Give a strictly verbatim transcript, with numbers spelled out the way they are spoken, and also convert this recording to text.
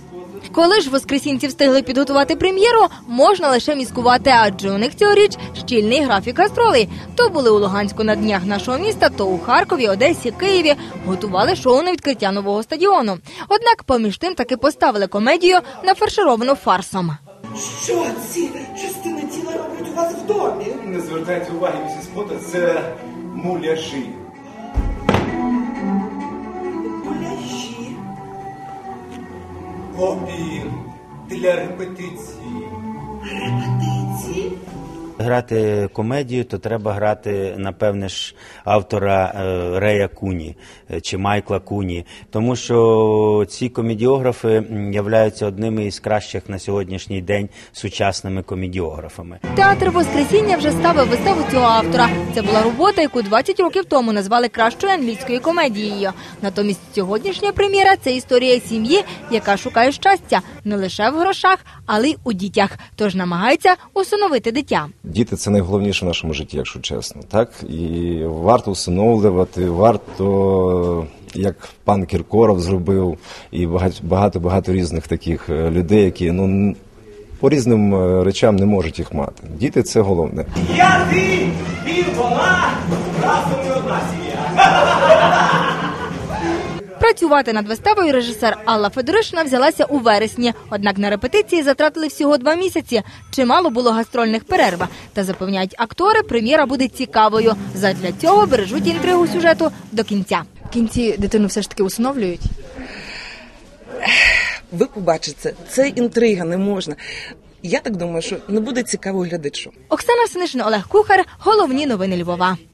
Коли ж воскресінці встигли підготувати прем'єру, можна лише міскувати, адже у них цьогоріч щільний графік гастролей. То були у Луганську на днях нашого міста, то у Харкові, Одесі, Києві. Готували шоу на відкриття нового стадіону. Однак поміж тим таки поставили комедію, нафаршировану фарсом. Що ці частини тіла роблять у вас в домі? Не звертайте уваги, місіс Поттер, це муляжі. Муляжі? Копії для репетиції. Репетиції? Грати комедію, то треба грати, напевне ж, автора Рея Куні чи Майкла Куні. Тому що ці комедіографи являються одними із кращих на сьогоднішній день сучасними комедіографами. Театр «Воскресіння» вже ставив виставу цього автора. Це була робота, яку двадцять років тому назвали кращою англійською комедією. Натомість сьогоднішня прем'єра – це історія сім'ї, яка шукає щастя не лише в грошах, але й у дітях. Тож намагається усиновити дитя. Діти – це найголовніше в нашому житті, якщо чесно. Так? І варто усиновлювати, варто, як пан Кіркоров зробив, і багато-багато різних таких людей, які ну, по різним речам не можуть їх мати. Діти – це головне. Я, ти, він, вона, разом не одна сім'я. Працювати над виставою режисер Алла Федоришина взялася у вересні. Однак на репетиції затратили всього два місяці. Чимало було гастрольних перерв. Та запевняють актори, прем'єра буде цікавою. Задля цього бережуть інтригу сюжету до кінця. В кінці дитину все ж таки усиновлюють? Ви побачите, це інтрига, не можна. Я так думаю, що не буде цікаво глядачу. Оксана Синишин, Олег Кухар. Головні новини Львова.